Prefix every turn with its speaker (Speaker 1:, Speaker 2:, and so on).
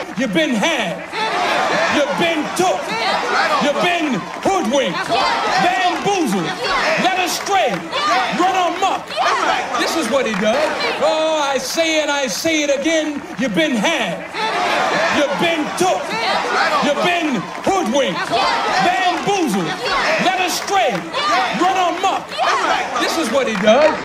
Speaker 1: You've been had. You've been took. You've been hoodwinked, bamboozled, led astray, run amok. This is what he does. Oh, I say it again. You've been had. You've been took. You've been hoodwinked, bamboozled, led astray, run amok. This is what he does.